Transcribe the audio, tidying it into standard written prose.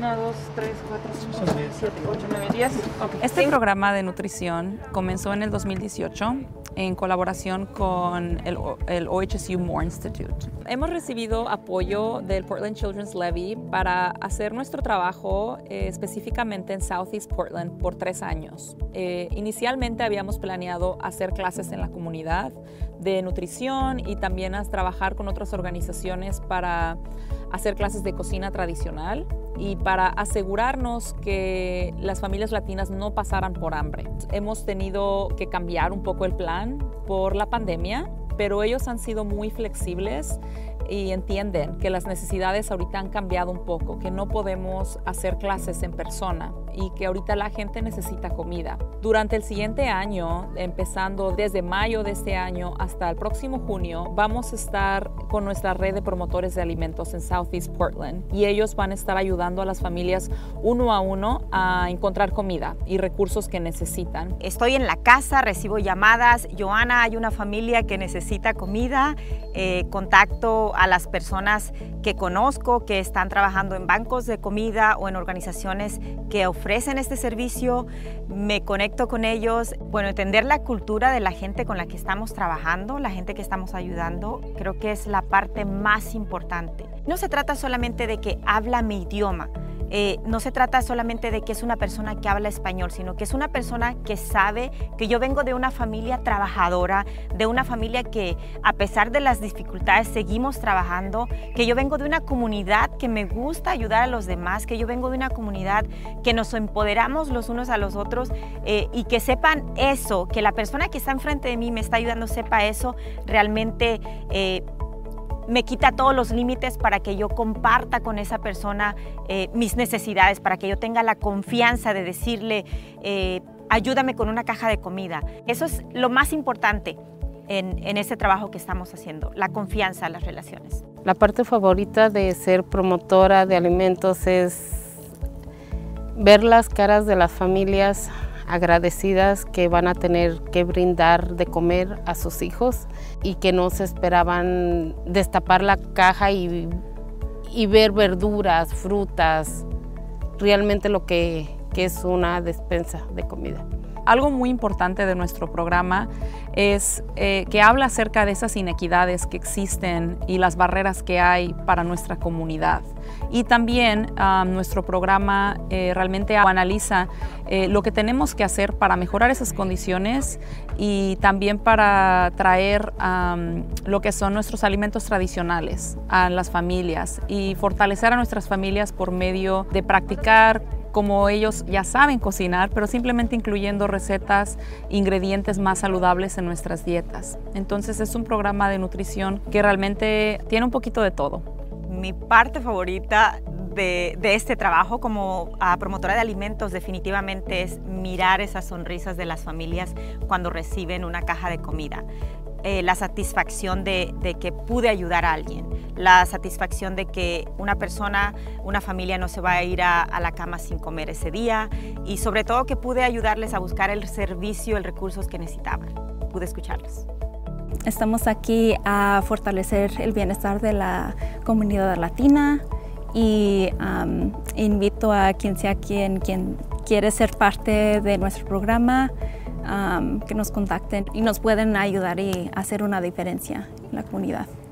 1, 2, 3, 4, 5, 6, 7, 8, 9, 10. Okay. Este programa de nutrición comenzó en el 2018 en colaboración con el OHSU Moore Institute. Hemos recibido apoyo del Portland Children's Levy para hacer nuestro trabajo específicamente en Southeast Portland por 3 años. Inicialmente habíamos planeado hacer clases en la comunidad de nutrición y también a trabajar con otras organizaciones para hacer clases de cocina tradicional y para asegurarnos que las familias latinas no pasaran por hambre. Hemos tenido que cambiar un poco el plan por la pandemia, pero ellos han sido muy flexibles y entienden que las necesidades ahorita han cambiado un poco, que no podemos hacer clases en persona y que ahorita la gente necesita comida. Durante el siguiente año, empezando desde mayo de este año hasta el próximo junio, vamos a estar con nuestra red de promotores de alimentos en Southeast Portland y ellos van a estar ayudando a las familias uno a uno a encontrar comida y recursos que necesitan. Estoy en la casa, recibo llamadas. Joana, hay una familia que necesita comida. Contacto a las personas que conozco que están trabajando en bancos de comida o en organizaciones que ofrecen este servicio. Me conecto con ellos. Bueno, entender la cultura de la gente con la que estamos trabajando, la gente que estamos ayudando, creo que es la parte más importante. No se trata solamente de que habla mi idioma. No se trata solamente de que es una persona que habla español, sino que es una persona que sabe que yo vengo de una familia trabajadora, de una familia que a pesar de las dificultades seguimos trabajando, que yo vengo de una comunidad que me gusta ayudar a los demás, que yo vengo de una comunidad que nos empoderamos los unos a los otros y que sepan eso, que la persona que está enfrente de mí me está ayudando, sepa eso, realmente me quita todos los límites para que yo comparta con esa persona mis necesidades, para que yo tenga la confianza de decirle, ayúdame con una caja de comida. Eso es lo más importante en este trabajo que estamos haciendo, la confianza, las relaciones. La parte favorita de ser promotora de alimentos es ver las caras de las familias agradecidas que van a tener que brindar de comer a sus hijos y que no se esperaban destapar la caja y ver verduras, frutas, realmente lo que es una despensa de comida. Algo muy importante de nuestro programa es que habla acerca de esas inequidades que existen y las barreras que hay para nuestra comunidad. Y también nuestro programa realmente analiza lo que tenemos que hacer para mejorar esas condiciones y también para traer lo que son nuestros alimentos tradicionales a las familias y fortalecer a nuestras familias por medio de practicar como ellos ya saben cocinar, pero simplemente incluyendo recetas, ingredientes más saludables en nuestras dietas. Entonces es un programa de nutrición que realmente tiene un poquito de todo. Mi parte favorita de este trabajo como promotora de alimentos definitivamente es mirar esas sonrisas de las familias cuando reciben una caja de comida. La satisfacción de que pude ayudar a alguien, la satisfacción de que una persona, una familia no se va a ir a la cama sin comer ese día y sobre todo que pude ayudarles a buscar el servicio, el recursos que necesitaban. Pude escucharlos. Estamos aquí a fortalecer el bienestar de la comunidad latina y invito a quien sea quien quiere ser parte de nuestro programa, que nos contacten y nos pueden ayudar y hacer una diferencia en la comunidad.